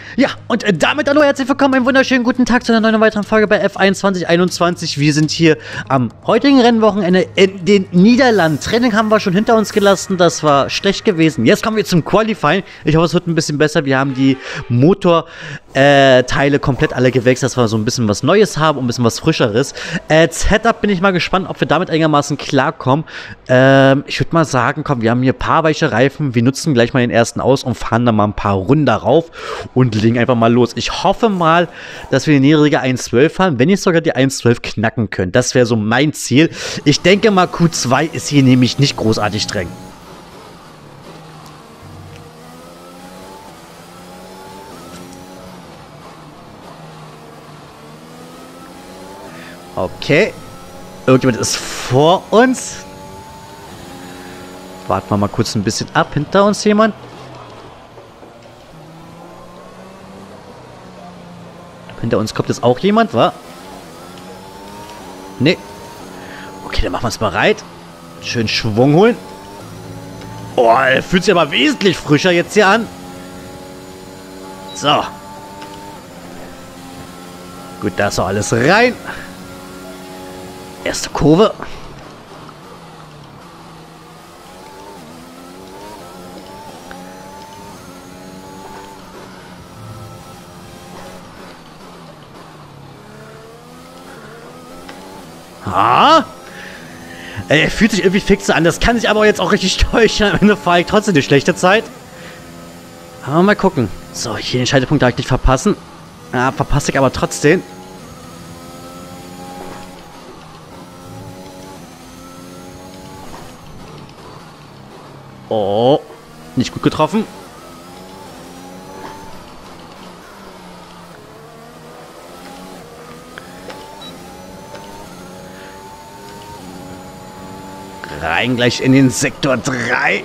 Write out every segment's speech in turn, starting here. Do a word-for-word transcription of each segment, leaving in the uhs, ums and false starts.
Ja, und äh, damit hallo, herzlich willkommen, einen wunderschönen guten Tag zu einer neuen weiteren Folge bei F eins zwanzig einundzwanzig. Wir sind hier am heutigen Rennwochenende in den Niederlanden. Training haben wir schon hinter uns gelassen, das war schlecht gewesen. Jetzt kommen wir zum Qualifying. Ich hoffe, es wird ein bisschen besser. Wir haben die Motorteile äh, komplett alle gewechselt, dass wir so ein bisschen was Neues haben und ein bisschen was Frischeres. Äh, Setup bin ich mal gespannt, ob wir damit einigermaßen klarkommen. Ähm, ich würde mal sagen, komm, wir haben hier ein paar weiche Reifen. Wir nutzen gleich mal den ersten aus und fahren dann mal ein paar Runden darauf und legen einfach mal los. Ich hoffe mal, dass wir die niedrige eins zwölf fahren, wenn nicht sogar die eins zwölf knacken können. Das wäre so mein Ziel. Ich denke mal, Q zwei ist hier nämlich nicht großartig streng. Okay. Irgendjemand ist vor uns. Warten wir mal kurz ein bisschen ab. Hinter uns jemand. Hinter uns kommt jetzt auch jemand, wa? Nee. Okay, dann machen wir es bereit. Schön Schwung holen. Oh, er fühlt sich aber wesentlich frischer jetzt hier an. So. Gut, da ist auch alles rein. Erste Kurve. Ah! Er fühlt sich irgendwie fix an. Das kann sich aber jetzt auch richtig täuschen. Am Ende fahre ich trotzdem eine schlechte Zeit. Aber mal gucken. So, hier den Schaltepunkt darf ich nicht verpassen. Ja, verpasse ich aber trotzdem. Oh, nicht gut getroffen. Rein gleich in den Sektor drei.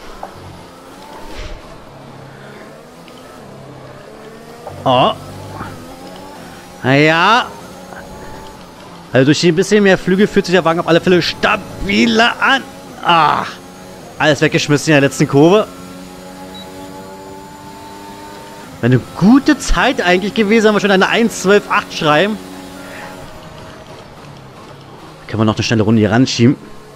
Oh. Naja. Also durch ein bisschen mehr Flügel fühlt sich der Wagen auf alle Fälle stabiler an. Ach. Alles weggeschmissen in der letzten Kurve. Eine gute Zeit eigentlich gewesen, haben wir schon eine eins zwölf acht schreiben. Können wir noch eine schnelle Runde hier ranschieben.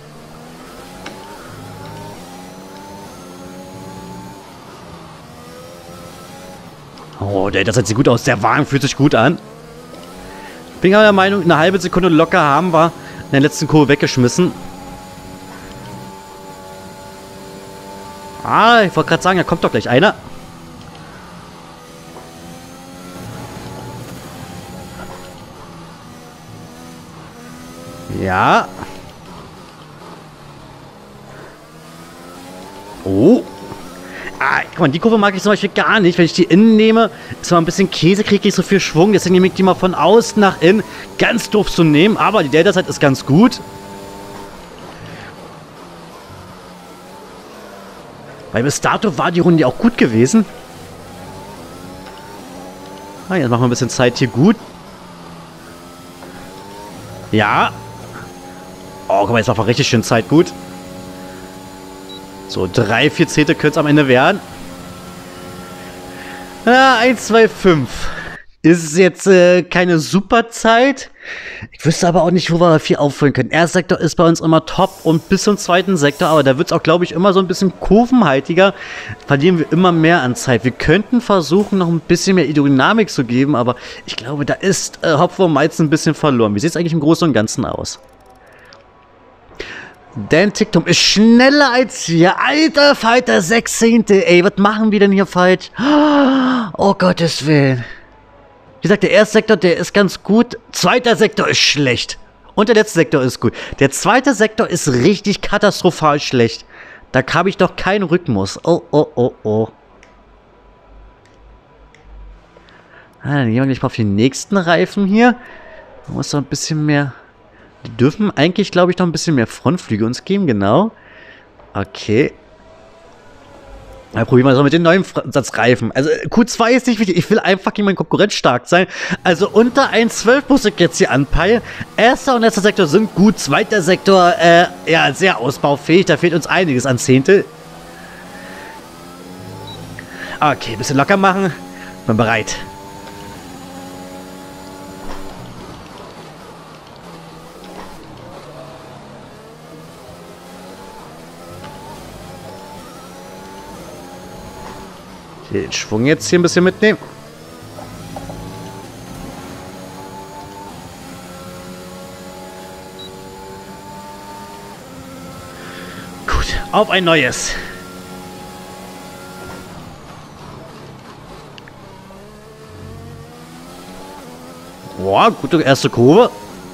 Oh, der, das sieht gut aus. Der Wagen fühlt sich gut an. Bin aber der Meinung, eine halbe Sekunde locker haben wir in der letzten Kurve weggeschmissen. Ah, ich wollte gerade sagen, da kommt doch gleich einer. Ja. Oh. Ah, guck mal, die Kurve mag ich zum Beispiel gar nicht. Wenn ich die innen nehme, ist mal ein bisschen Käse, kriege ich so viel Schwung. Deswegen nehme ich die mal von außen nach innen. Ganz doof zu nehmen, aber die Delta-Zeit ist ganz gut. Weil bis dato war die Runde ja auch gut gewesen. Ah, jetzt machen wir ein bisschen Zeit hier gut. Ja. Oh, guck mal, jetzt machen wir richtig schön Zeit gut. So, drei, vier Zehntel könnte es am Ende werden. Ja, eins zwei fünf. Ist jetzt äh, keine super Zeit. Ich wüsste aber auch nicht, wo wir viel auffüllen können. Erster Sektor ist bei uns immer top und bis zum zweiten Sektor, aber da wird es auch, glaube ich, immer so ein bisschen kurvenhaltiger. Verlieren wir immer mehr an Zeit. Wir könnten versuchen, noch ein bisschen mehr Aerodynamik zu geben, aber ich glaube, da ist äh, Hopfen und Weizen ein bisschen verloren. Wie sieht es eigentlich im Großen und Ganzen aus? Dan Ticktum ist schneller als wir. Alter Falter, sechs Zehntel. Ey, was machen wir denn hier falsch? Oh, Gottes Willen. Wie gesagt, der erste Sektor, der ist ganz gut. Zweiter Sektor ist schlecht. Und der letzte Sektor ist gut. Der zweite Sektor ist richtig katastrophal schlecht. Da habe ich doch keinen Rhythmus. Oh, oh, oh, oh. Ah, dann gehen wir gleich mal auf den nächsten Reifen hier. Da muss doch ein bisschen mehr... Die dürfen eigentlich, glaube ich, noch ein bisschen mehr Frontflüge uns geben, genau. Okay. Ja, probieren wir das mal mit den neuen Satzreifen. Also Q zwei ist nicht wichtig. Ich will einfach gegen meinen Konkurrent stark sein. Also unter eins zwölf muss ich jetzt hier anpeilen. Erster und letzter Sektor sind gut. Zweiter Sektor, äh, ja, sehr ausbaufähig. Da fehlt uns einiges an Zehntel. Okay, ein bisschen locker machen. Bin bereit. Den Schwung jetzt hier ein bisschen mitnehmen. Gut, auf ein neues. Boah, gute erste Kurve.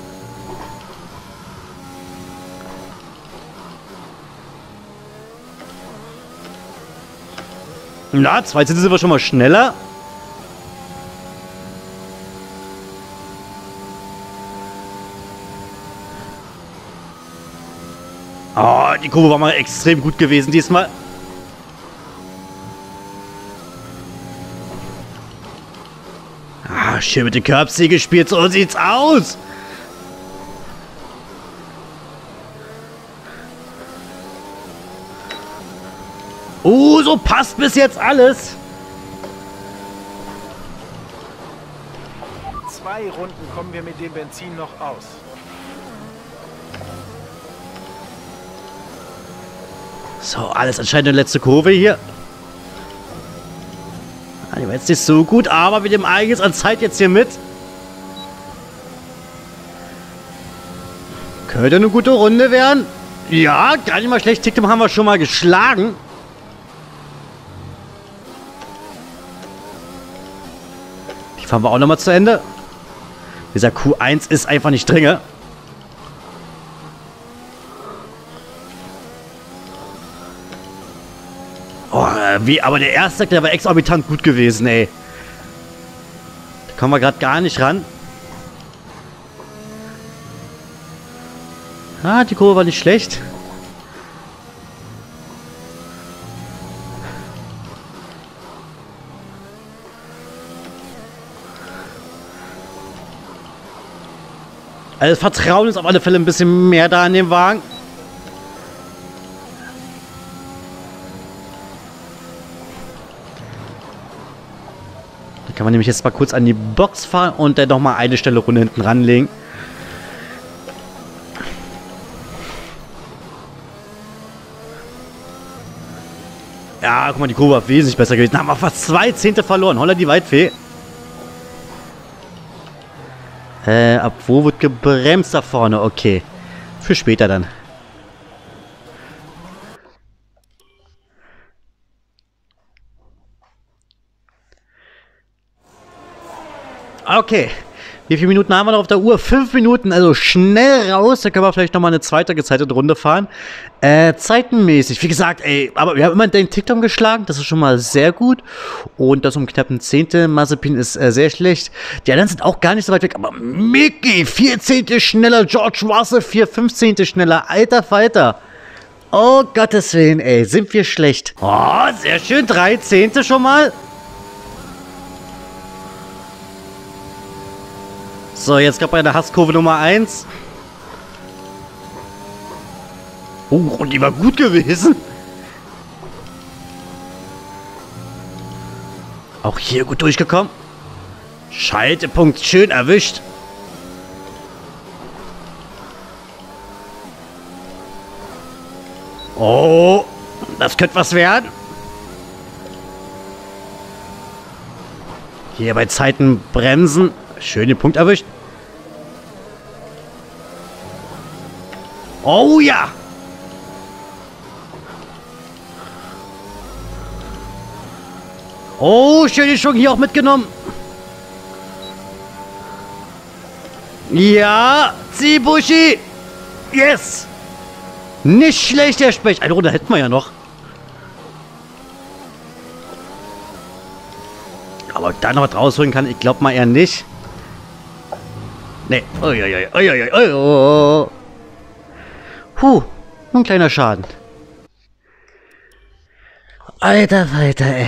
Na, zweite sind wir schon mal schneller. Oh, die Kurve war mal extrem gut gewesen diesmal. Ah, schön mit den Curbsy gespielt. So sieht's aus. Oh, so passt bis jetzt alles. Zwei Runden kommen wir mit dem Benzin noch aus. So, alles entscheidende letzte Kurve hier. Ah, die war jetzt nicht so gut, aber mit dem einiges an Zeit jetzt hier mit. Könnte eine gute Runde werden. Ja, gar nicht mal schlecht. Tictum haben wir schon mal geschlagen. Die fahren wir auch nochmal zu Ende. Dieser Q eins ist einfach nicht dringend. Oh, wie, aber der erste, der war exorbitant gut gewesen, ey. Da kommen wir gerade gar nicht ran. Ah, die Kurve war nicht schlecht. Also das Vertrauen ist auf alle Fälle ein bisschen mehr da an dem Wagen. Da kann man nämlich jetzt mal kurz an die Box fahren und dann nochmal eine Stelle Runde hinten ranlegen. Ja, guck mal, die Kurve war wesentlich besser gewesen. Da haben wir fast zwei Zehnte verloren. Holla die Waldfee. Äh, ab wo wird gebremst da vorne? Okay. Für später dann. Okay. Wie viele Minuten haben wir noch auf der Uhr? Fünf Minuten, also schnell raus. Da können wir vielleicht nochmal eine zweite gezeitete Runde fahren. Äh, zeitenmäßig. Wie gesagt, ey, aber wir haben immer den TikTok geschlagen. Das ist schon mal sehr gut. Und das um knapp ein Zehntel. Mazepin ist äh, sehr schlecht. Die anderen sind auch gar nicht so weit weg. Aber Mickey, vier Zehntel schneller. George Russell, vier Fünfzehntel schneller. Alter Falter. Oh Gottes Willen, ey. Sind wir schlecht. Oh, sehr schön. Drei Zehntel schon mal. So, jetzt gab bei der Hasskurve Nummer eins. Oh, und die war gut gewesen. Auch hier gut durchgekommen. Schaltepunkt schön erwischt. Oh, das könnte was werden. Hier bei Zeiten bremsen. Schön den Punkt erwischt. Oh ja! Oh, schön den Schwung hier auch mitgenommen. Ja, Zibushi. Yes. Nicht schlecht, Herr Specht. Eine Runde hätten wir ja noch. Aber ob da noch was rausholen kann, ich glaube mal eher nicht. Nee. Uiuiui. Uiuiui. Ui. Puh. Ein kleiner Schaden. Alter Falter, ey.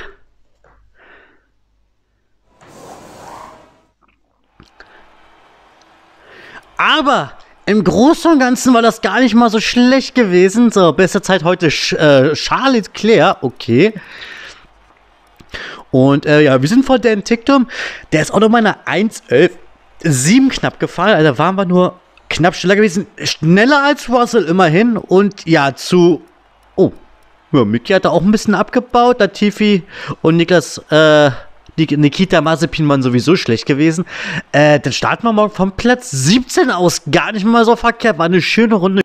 Aber im Großen und Ganzen war das gar nicht mal so schlecht gewesen. So, beste Zeit heute äh, Charles Leclerc. Okay. Und äh, ja, wir sind vor Dan Ticktum. Der ist auch noch mal eine eins elf sieben knapp gefahren. Also da waren wir nur knapp schneller gewesen. Schneller als Russell immerhin. Und ja, zu... Oh, ja, Miki hat da auch ein bisschen abgebaut. Latifi und Niklas... Äh, Nikita Mazepin waren sowieso schlecht gewesen. Äh, dann starten wir morgen vom Platz siebzehn aus. Gar nicht mal so verkehrt. War eine schöne Runde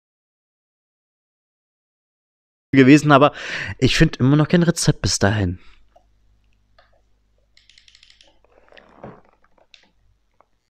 gewesen, aber ich finde immer noch kein Rezept bis dahin.